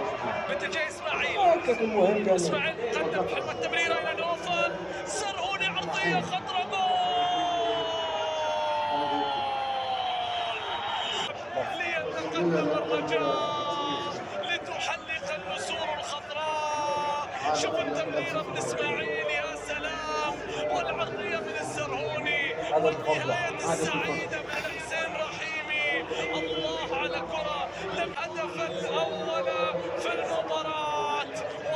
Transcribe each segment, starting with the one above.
باتجاه اسماعيل. اسماعيل قدم حلوة التمريرة الى نوفل، سرهوني عرضية خطرة، جول ليتقدم الرجاء لتحلق النسور الخضراء. شوف التمريرة من اسماعيل، يا سلام، والعرضية من السرهوني، والنهاية السعيدة من حسين رحيمي. الله على كرة لم هدف الأول في المباراة.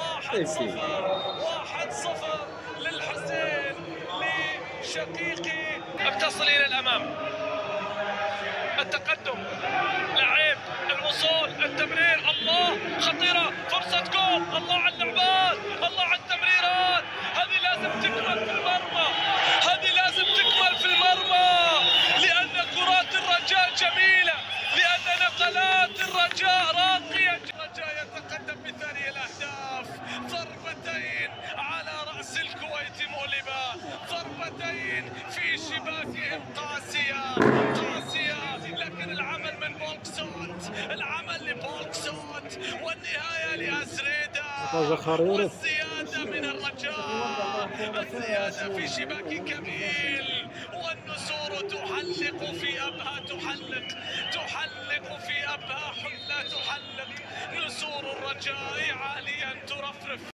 1-0 للحسين لشقيقي. بتصل إلى الأمام، التقدم، لعيب، الوصول، التمرير، الله، خطيرة، فرصة جول، الله على اللعبات، الله على التمريرات. هذه لازم تكمل في المرمى، هذه لازم تكمل في المرمى، لأن كرات الرجاء جميلة، لأن نقلات الرجاء راقية. الرجاء يتقدم بثاني الأهداف، ضربتين على رأس الكويت مؤلمة، ضربتين في شباكهم قاسية، لكن العمل من بولكسوت، العمل لبولكسوت، والنهاية لأزريدا، والزيادة من الرجاء، الزيادة في شباك كميل، والنسور تحلق في أبها، تحلق في أبها حلة، تحلق نسور الرجاء عاليا ترفرف.